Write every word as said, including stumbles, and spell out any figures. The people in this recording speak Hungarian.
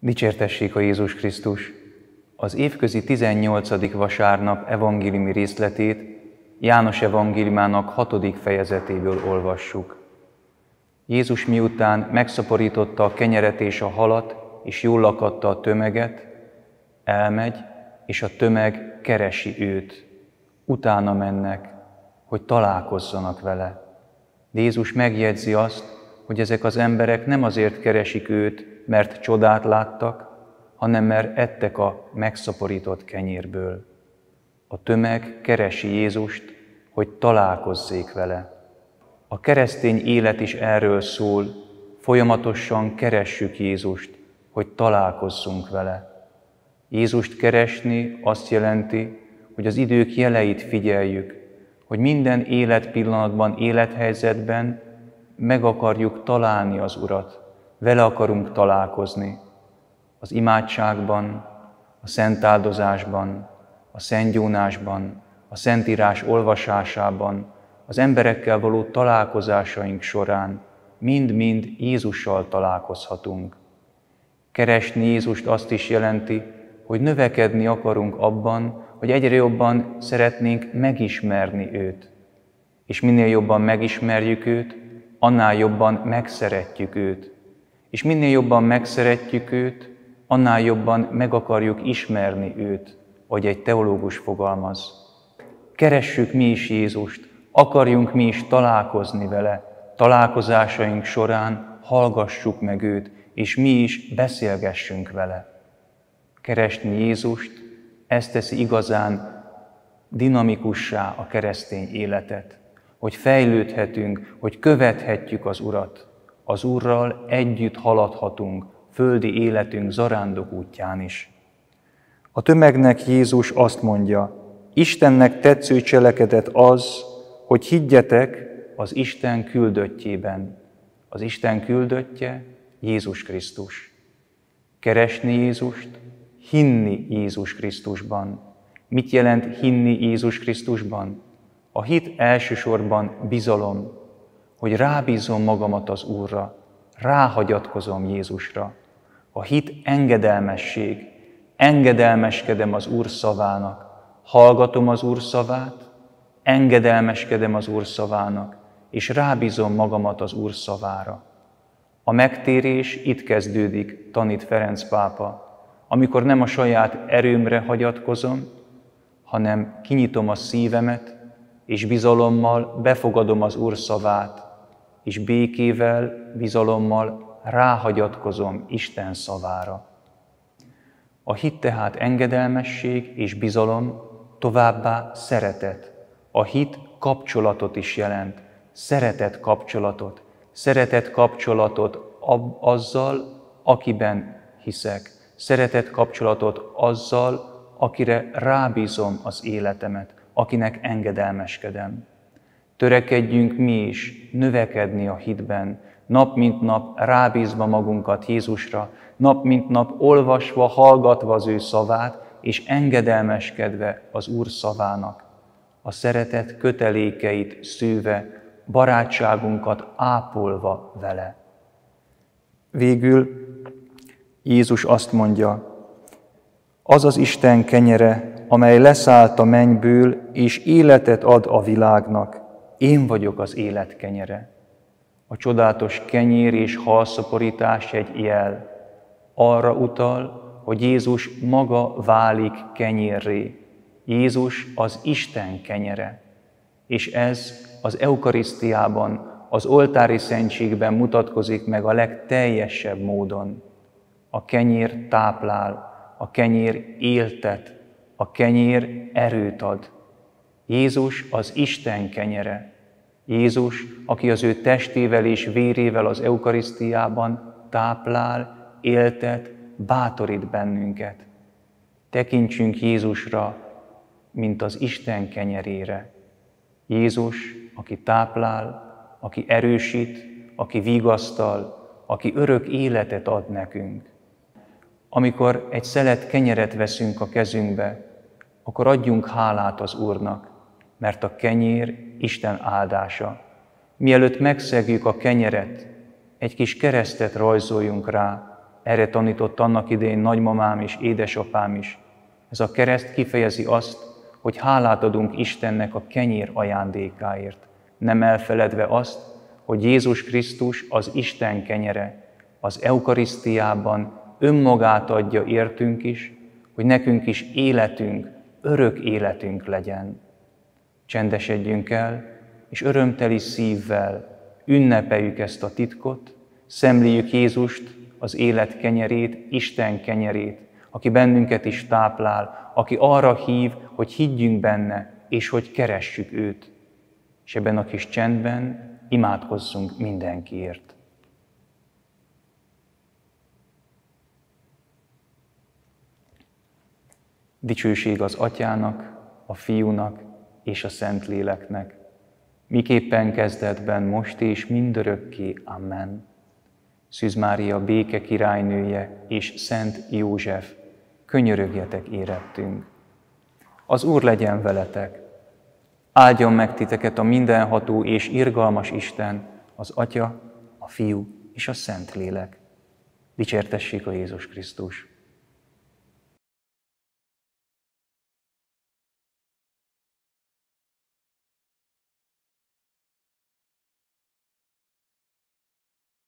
Dicsértessék a Jézus Krisztus! Az évközi tizennyolcadik vasárnap evangéliumi részletét János evangéliumának hatodik fejezetéből olvassuk. Jézus miután megszaporította a kenyeret és a halat, és jól lakatta a tömeget, elmegy, és a tömeg keresi őt. Utána mennek, hogy találkozzanak vele. De Jézus megjegyzi azt, hogy ezek az emberek nem azért keresik őt, mert csodát láttak, hanem mert ettek a megszaporított kenyérből. A tömeg keresi Jézust, hogy találkozzék vele. A keresztény élet is erről szól, folyamatosan keressük Jézust, hogy találkozzunk vele. Jézust keresni azt jelenti, hogy az idők jeleit figyeljük, hogy minden életpillanatban, élethelyzetben meg akarjuk találni az Urat, vele akarunk találkozni. Az imádságban, a szentáldozásban, a szentgyónásban, a Szentírás olvasásában, az emberekkel való találkozásaink során mind-mind Jézussal találkozhatunk. Keresni Jézust azt is jelenti, hogy növekedni akarunk abban, hogy egyre jobban szeretnénk megismerni őt. És minél jobban megismerjük őt, annál jobban megszeretjük őt. És minél jobban megszeretjük őt, annál jobban meg akarjuk ismerni őt, ahogy egy teológus fogalmaz. Keressük mi is Jézust, akarjunk mi is találkozni vele, találkozásaink során hallgassuk meg őt, és mi is beszélgessünk vele. Keresni Jézust, ez teszi igazán dinamikussá a keresztény életet, hogy fejlődhetünk, hogy követhetjük az Urat. Az Úrral együtt haladhatunk földi életünk zarándok útján is. A tömegnek Jézus azt mondja, Istennek tetsző cselekedet az, hogy higgyetek az Isten küldöttjében. Az Isten küldöttje Jézus Krisztus. Keresni Jézust, hinni Jézus Krisztusban. Mit jelent hinni Jézus Krisztusban? A hit elsősorban bizalom, hogy rábízom magamat az Úrra, ráhagyatkozom Jézusra. A hit engedelmesség, engedelmeskedem az Úr szavának, hallgatom az Úr szavát, engedelmeskedem az Úr szavának, és rábízom magamat az Úr szavára. A megtérés itt kezdődik, tanít Ferenc pápa, amikor nem a saját erőmre hagyatkozom, hanem kinyitom a szívemet, és bizalommal befogadom az Úr szavát, és békével, bizalommal ráhagyatkozom Isten szavára. A hit tehát engedelmesség és bizalom, továbbá szeretet. A hit kapcsolatot is jelent, szeretet kapcsolatot, szeretet kapcsolatot azzal, akiben hiszek, szeretet kapcsolatot azzal, akire rábízom az életemet, akinek engedelmeskedem. Törekedjünk mi is növekedni a hitben, nap mint nap rábízva magunkat Jézusra, nap mint nap olvasva, hallgatva az ő szavát, és engedelmeskedve az Úr szavának, a szeretet kötelékeit szűve, barátságunkat ápolva vele. Végül Jézus azt mondja, az az Isten kenyere, amely leszállt a mennyből, és életet ad a világnak. Én vagyok az élet kenyere. A csodálatos kenyér és halszaporítás egy jel. Arra utal, hogy Jézus maga válik kenyérré. Jézus az Isten kenyere. És ez az eukarisztiában, az oltári szentségben mutatkozik meg a legteljesebb módon. A kenyér táplál, a kenyér éltet, a kenyér erőt ad. Jézus az Isten kenyere. Jézus, aki az ő testével és vérével az eukarisztiában táplál, éltet, bátorít bennünket. Tekintsünk Jézusra, mint az Isten kenyerére. Jézus, aki táplál, aki erősít, aki vigasztal, aki örök életet ad nekünk. Amikor egy szelet kenyeret veszünk a kezünkbe, akkor adjunk hálát az Úrnak, mert a kenyér Isten áldása. Mielőtt megszegjük a kenyeret, egy kis keresztet rajzoljunk rá, Erre tanított annak idején nagymamám és édesapám is. Ez a kereszt kifejezi azt, hogy hálát adunk Istennek a kenyér ajándékáért, nem elfeledve azt, hogy Jézus Krisztus az Isten kenyere, az eukarisztiában önmagát adja értünk is, hogy nekünk is életünk, örök életünk legyen. Csendesedjünk el, és örömteli szívvel ünnepeljük ezt a titkot, szemléljük Jézust, az élet kenyerét, Isten kenyerét, aki bennünket is táplál, aki arra hív, hogy higgyünk benne, és hogy keressük őt. És ebben a kis csendben imádkozzunk mindenkiért. Dicsőség az Atyának, a Fiúnak és a Szentléleknek, miképpen kezdetben, most és mindörökké. Amen. Szűz Mária, béke királynője és Szent József, könyörögjetek érettünk. Az Úr legyen veletek, áldjon meg titeket a mindenható és irgalmas Isten, az Atya, a Fiú és a Szentlélek. Dicsértessék a Jézus Krisztus!